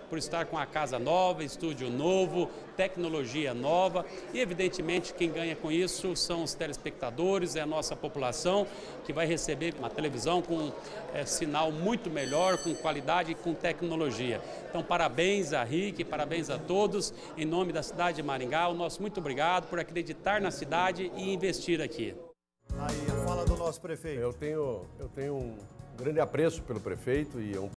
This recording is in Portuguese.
por estar com a casa nova, estúdio novo, tecnologia nova e, evidentemente, quem ganha com isso são os telespectadores, é a nossa população que vai receber uma televisão com sinal muito melhor, com qualidade e com tecnologia. Então, parabéns a RIC, parabéns a todos, em nome da cidade de Maringá, o nosso muito obrigado por acreditar na cidade e investir aqui. Aí, a fala do nosso prefeito. Eu tenho um grande apreço pelo prefeito e é um